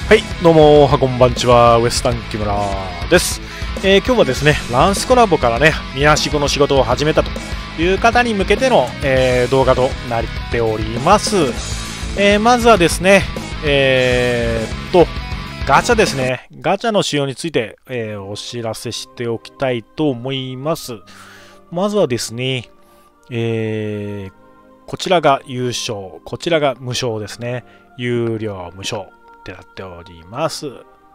はい、どうも、こんばんちは、ウエスタン木村です。今日はですね、ランスコラボからね、みなしごの仕事を始めたという方に向けての、動画となっております。まずはですね、ガチャですね。ガチャの仕様について、お知らせしておきたいと思います。まずはですね、こちらが優勝、こちらが無償ですね。有料無償ってなっております。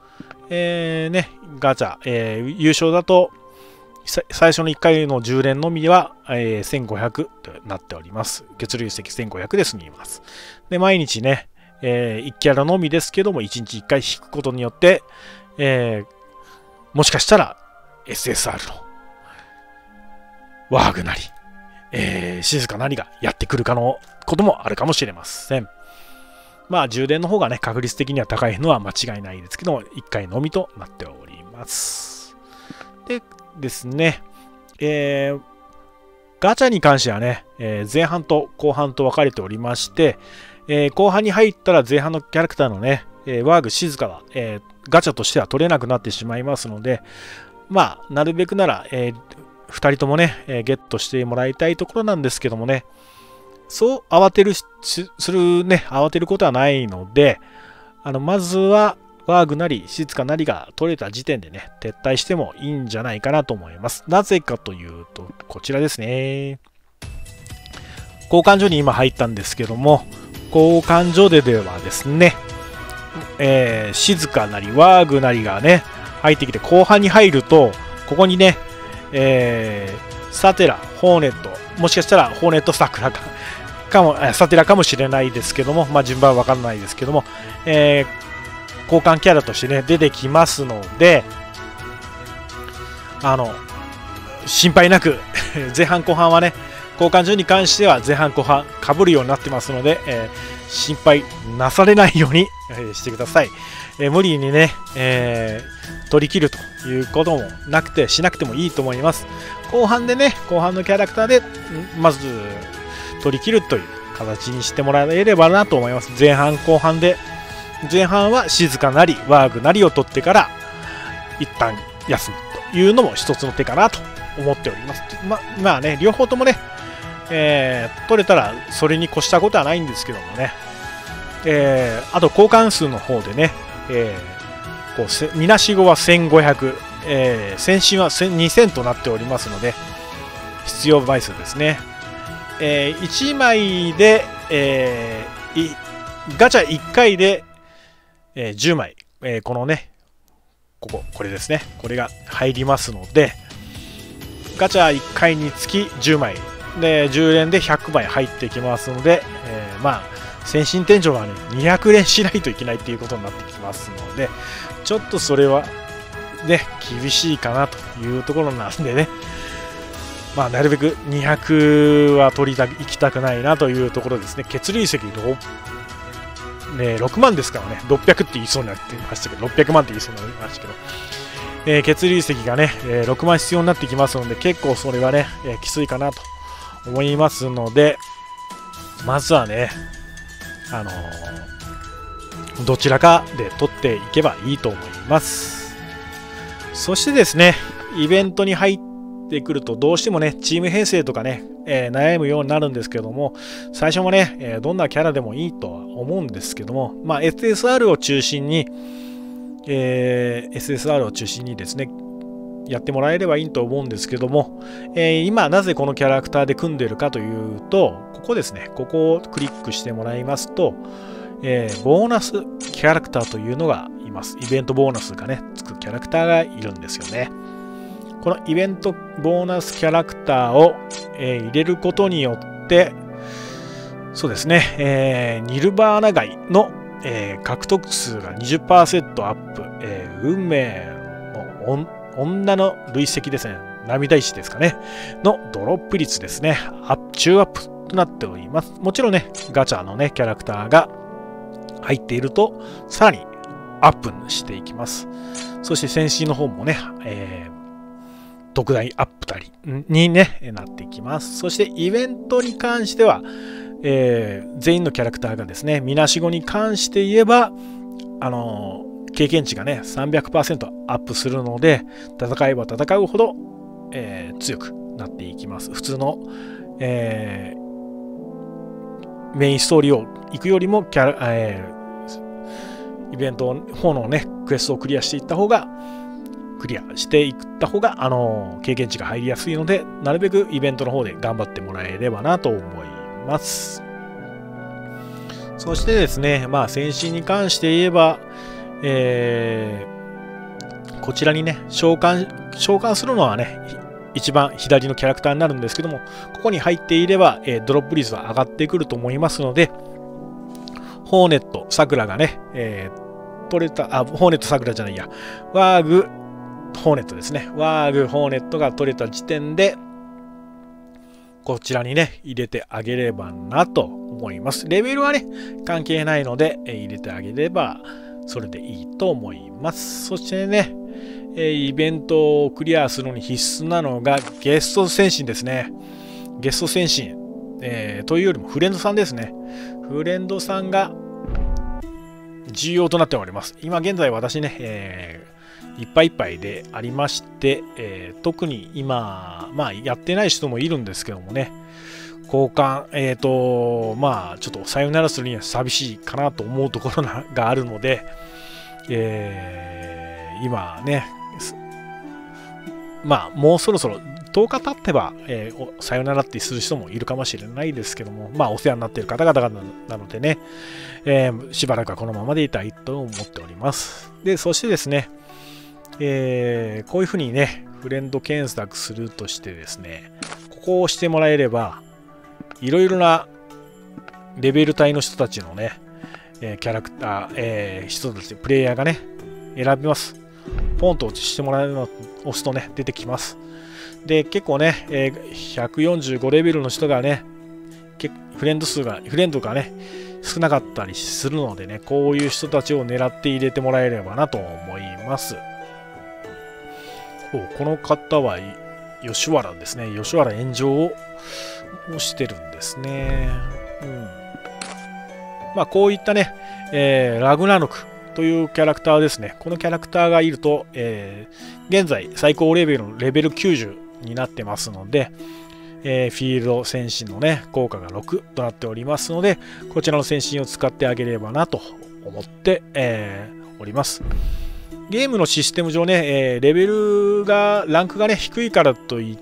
ガチャ、優勝だと最初の1回の10連のみは、1500となっております。血流石1500で済みます。で、毎日ね、1キャラのみですけども、1日1回引くことによって、もしかしたら SSR のワーグなり、静かなりがやってくるかのこともあるかもしれません。まあ、充電の方がね、確率的には高いのは間違いないですけども、1回のみとなっております。でですね、ガチャに関してはね、前半と後半と分かれておりまして、後半に入ったら前半のキャラクターのね、ワーグ静かは、ガチャとしては取れなくなってしまいますので、まあ、なるべくなら、2人ともね、ゲットしてもらいたいところなんですけどもね、そう慌てることはないので、まずはワーグなり静かなりが取れた時点でね、撤退してもいいんじゃないかなと思います。なぜかというと、こちらですね。交換所に今入ったんですけども、交換所ではですね、静かなりワーグなりがね、入ってきて後半に入ると、ここにね、サテラ、ホーネット、もしかしたらホーネットサテラかもしれないですけども、まあ、順番は分からないですけども、交換キャラとしてね、出てきますので、心配なく前半後半はね、交換所に関しては前半後半かぶるようになってますので、心配なされないようにしてください。無理にね、取り切るということもなくて、しなくてもいいと思います。後半でね、後半のキャラクターでまず取り切るという形にしてもらえればなと思います。前半後半で、前半は静かなりワーグなりを取ってから一旦休むというのも一つの手かなと思っております。まあね、両方ともね、取れたらそれに越したことはないんですけどもね、あと交換数の方でね、みなしごは1500、先進は2000となっておりますので、必要枚数ですね。1枚で、ガチャ1回で、10枚、このね、これですね、これが入りますので、ガチャ1回につき10枚で10連で100枚入ってきますので、まあ先進天井はね200連しないといけないっていうことになってきますので、ちょっとそれはね厳しいかなというところなんでね、まあなるべく200は行きたくないなというところですね。血流石6万ですからね、600って言いそうになってましたけど、600万って言いそうになりましたけど、血流石がね、6万必要になってきますので、結構それはね、きついかなと思いますので、まずはね、どちらかで取っていけばいいと思います。そしてですね、イベントに入ってくるとどうしてもね、チーム編成とかね、悩むようになるんですけども、最初もね、どんなキャラでもいいとは思うんですけども、まあ、SSR を中心にですね、やってもらえればいいと思うんですけども、今なぜこのキャラクターで組んでるかというと、ここですね、ここをクリックしてもらいますと、ボーナスキャラクターというのがいます。イベントボーナスがね、つくキャラクターがいるんですよね。このイベントボーナスキャラクターを、入れることによって、そうですね、ニルバーナ街の、獲得数が 20% アップ、運命の女の累積ですね、涙石ですかね、のドロップ率ですね、中アップとなっております。もちろんね、ガチャのね、キャラクターが入っていると、さらにアップしていきます。そして先進の方もね、特大アップたりに、ね、なっていきます。そしてイベントに関しては、全員のキャラクターがですね、みなしごに関して言えば、 経験値がね、300% アップするので、戦えば戦うほど、強くなっていきます。普通の、メインストーリーを行くよりもイベント方のね、クエストをクリアしていった方が、経験値が入りやすいので、なるべくイベントの方で頑張ってもらえればなと思います。そしてですね、戦士に関して言えば、こちらにね、召喚するのはね、一番左のキャラクターになるんですけども、ここに入っていれば、ドロップ率は上がってくると思いますので、ホーネット、サクラがね、取れた、ホーネット、サクラじゃないや、ワーグ、ホーネットですね。ワーグ、ホーネットが取れた時点で、こちらにね、入れてあげればなと思います。レベルはね、関係ないので、入れてあげれば、それでいいと思います。そしてね、イベントをクリアするのに必須なのがゲスト戦士ですね。ゲスト戦士、というよりもフレンドさんですね。フレンドさんが重要となっております。今現在私ね、いっぱいいっぱいでありまして、特に今、やってない人もいるんですけどもね、交換、ちょっとさよならするには寂しいかなと思うところがあるので、今ね、もうそろそろ10日経ってば、さよならってする人もいるかもしれないですけども、お世話になっている方々なのでね、しばらくはこのままでいたいと思っております。で、そしてですね、こういうふうにね、フレンド検索するとしてですね、ここを押してもらえれば、いろいろなレベル帯の人たちのね、キャラクター、人たち、プレイヤーがね、選びます。ポンと押してもらえるのを押すとね、出てきます。で、結構ね、145レベルの人がね、フレンドがね、少なかったりするのでね、こういう人たちを狙って入れてもらえればなと思います。この方は吉原ですね。吉原炎上をしてるんですね。こういったね、ラグナノクというキャラクターですね。このキャラクターがいると、現在最高レベルのレベル90になってますので、フィールド戦士のね、効果が6となっておりますので、こちらの戦士を使ってあげればなと思って、おります。ゲームのシステム上ね、レベルが、ランクがね、低いからといって、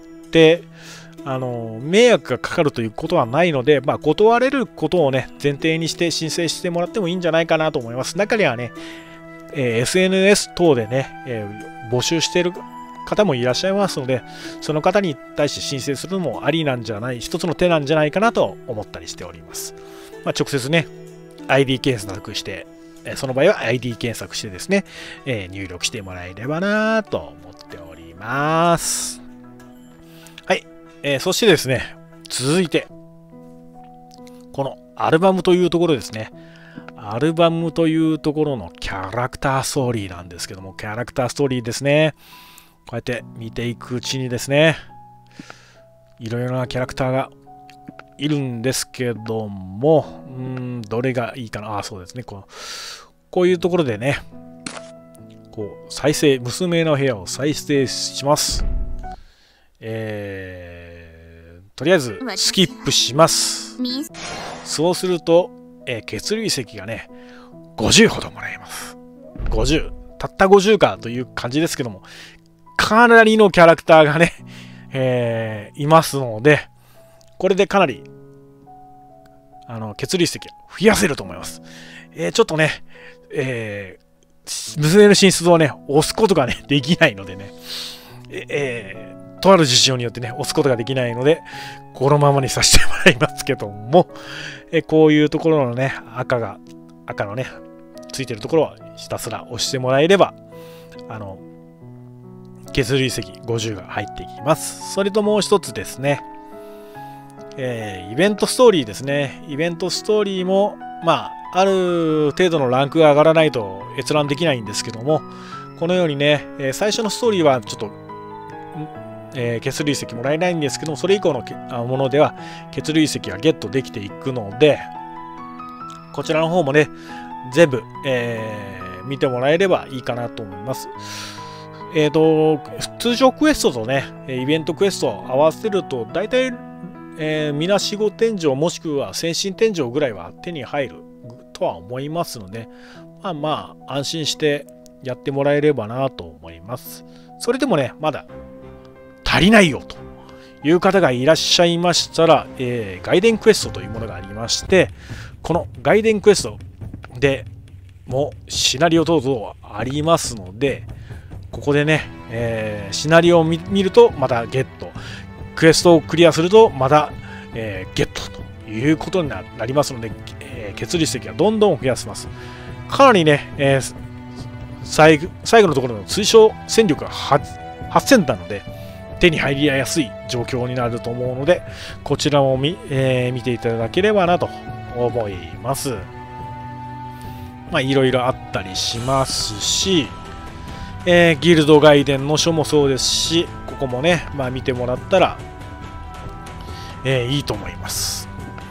迷惑がかかるということはないので、断れることをね、前提にして申請してもらってもいいんじゃないかなと思います。中にはね、SNS 等でね、募集している方もいらっしゃいますので、その方に対して申請するのもありなんじゃない、一つの手なんじゃないかなと思ったりしております。直接ね、ID 検索して、その場合は ID 検索してですね、入力してもらえればなと思っております。はい。そしてですね、続いて、このアルバムというところですね。アルバムというところのキャラクターストーリーなんですけども、キャラクターストーリーですね。こうやって見ていくうちにですね、いろいろなキャラクターがいるんですけども、どれがいいかな。そうですね。こういうところでね、再生、娘の部屋を再生します。とりあえずスキップします。そうすると、血累積がね、50ほどもらえます。50。たった50かという感じですけども、かなりのキャラクターがね、いますので、これでかなり、血累積を増やせると思います。ちょっとね、娘の進出をね、押すことがね、できないのでね、とある事情によってね、押すことができないので、このままにさせてもらいますけども、こういうところのね、赤のね、ついてるところはひたすら押してもらえれば、血累積50が入っていきます。それともう一つですね、イベントストーリーですね。イベントストーリーも、ある程度のランクが上がらないと閲覧できないんですけども、このようにね、最初のストーリーはちょっと、血累積もらえないんですけども、それ以降のものでは血累積がゲットできていくので、こちらの方もね、 全部、見てもらえればいいかなと思います。通常クエストとね、イベントクエストを合わせると、大体、みなしご天井もしくは先進天井ぐらいは手に入るとは思いますので、まあ安心してやってもらえればなと思います。それでもね、まだ足りないよという方がいらっしゃいましたら、外伝クエストというものがありまして、この外伝クエストでもシナリオ等々ありますので、ここでね、シナリオを見るとまたゲット、クエストをクリアするとまた、ゲットということになりますので、血流石がどんどん増やせます。かなりね、最後のところの追将戦力が8000なので手に入りやすい状況になると思うので、こちらも見ていただければなと思います。いろいろあったりしますし、ギルド外伝の書もそうですし、ここもね、見てもらったら、いいと思います。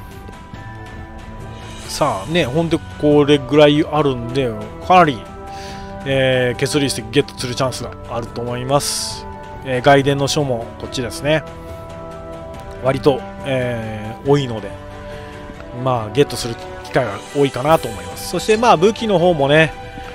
さあね、ほんでこれぐらいあるんで、かなり、血流石ゲットするチャンスがあると思います。外伝の書もこっちですね。割と、多いので、ゲットする機会が多いかなと思います。そして武器の方もね、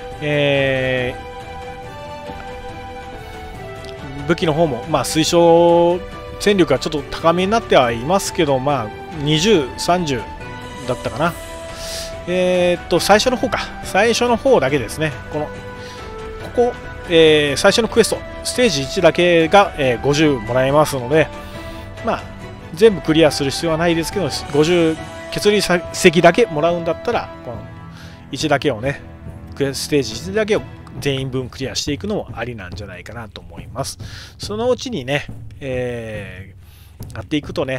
武器の方も推奨戦力がちょっと高めになってはいますけど、20、30だったかな。最初の方か。最初の方だけですね。ここ、最初のクエスト、ステージ1だけが、50もらえますので、全部クリアする必要はないですけど、50血流石だけもらうんだったら、この1だけをね、ステージ1だけを全員分クリアしていくのもありなんじゃないかなと思います。そのうちにね、やっていくとね、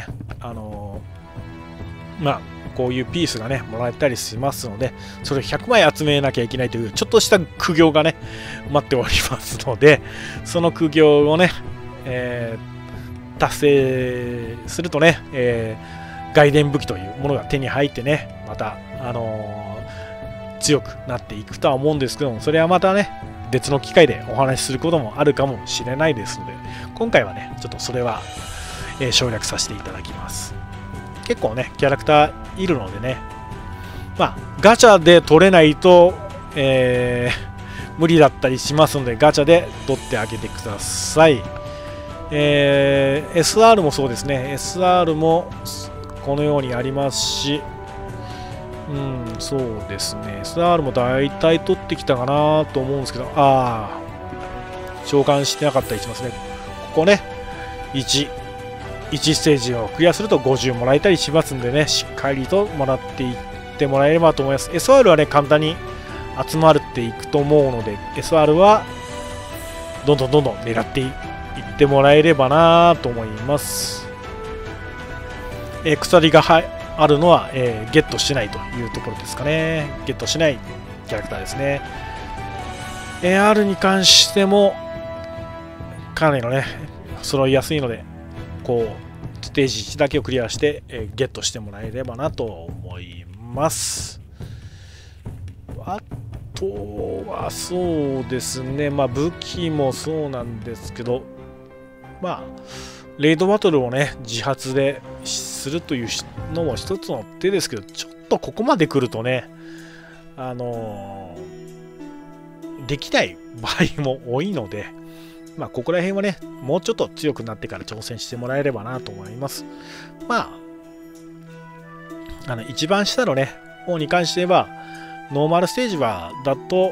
こういうピースがね、もらえたりしますので、それを100枚集めなきゃいけないという、ちょっとした苦行がね、待っておりますので、その苦行をね、達成するとね、外伝武器というものが手に入ってね、また、強くなっていくとは思うんですけども、それはまたね、別の機会でお話しすることもあるかもしれないですので、今回はね、ちょっとそれは、省略させていただきます。結構ね、キャラクターいるのでね、ガチャで取れないと、無理だったりしますので、ガチャで取ってあげてください。SR もそうですね、SR もこのようにありますし、そうですね、SR も大体取ってきたかなと思うんですけど、召喚してなかったりしますね。ここね、1ステージをクリアすると50もらえたりしますんでね、しっかりともらっていってもらえればと思います。SR はね、簡単に集まるっていくと思うので、SR はどんどん狙っていってもらえればなと思います。鎖があるのは、ゲットしないというところですかね。ゲットしないキャラクターですね。AR に関してもかなりのね、揃いやすいので、ステージ1だけをクリアして、ゲットしてもらえればなと思います。あとはそうですね、武器もそうなんですけど、レイドバトルをね、自発でするというのも一つの手ですけど、ちょっとここまで来るとね、できない場合も多いので、ここら辺はね、もうちょっと強くなってから挑戦してもらえればなと思います。一番下のね、方に関しては、ノーマルステージだと、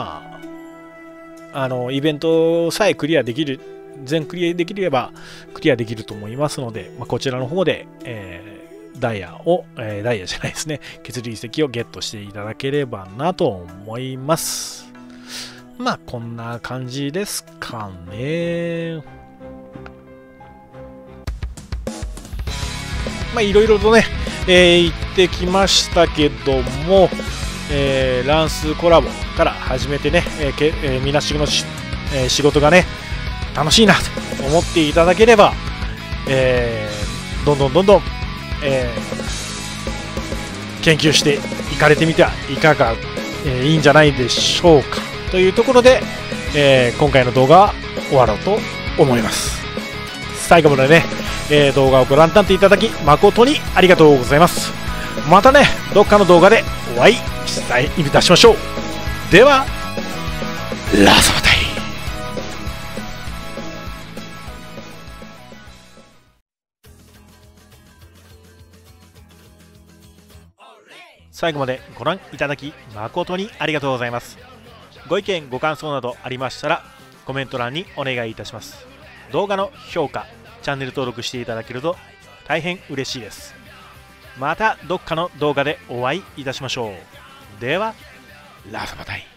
イベントさえクリアできる、全クリアできればクリアできると思いますので、こちらの方で、ダイヤじゃないですね、血流石をゲットしていただければなと思います。こんな感じですかね。いろいろとね、言ってきましたけども、ランスコラボから始めてね、みなしごの仕事がね、楽しいなと思っていただければ、どんどん、研究していかれてみてはいかがいいんじゃないでしょうかというところで、今回の動画は終わろうと思います。最後までね、動画をご覧になっていただき誠にありがとうございます。またね、どっかの動画でお会いいたしましょう。では、ラスボタイ。最後までご覧いただき誠にありがとうございます。ご意見ご感想などありましたらコメント欄にお願いいたします。動画の評価、チャンネル登録していただけると大変嬉しいです。またどっかの動画でお会いいたしましょう。では、ラスボタイ。